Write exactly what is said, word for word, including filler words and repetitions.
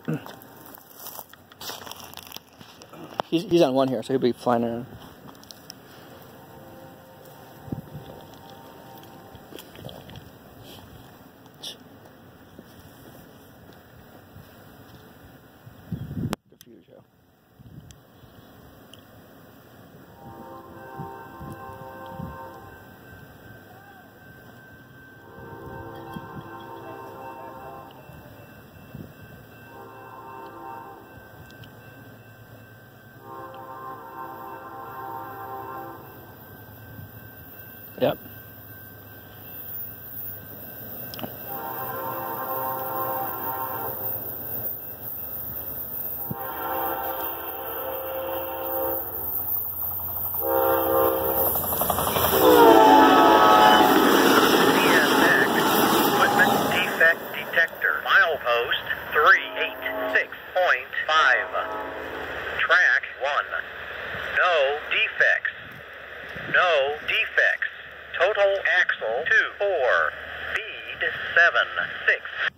He's, he's on one here, so he'll be flying around. Good for you, Joe. Yep. Equipment defect detector. Milepost three eight six point five. Track one. No defects. No defects. Total axle two four. Speed seven six.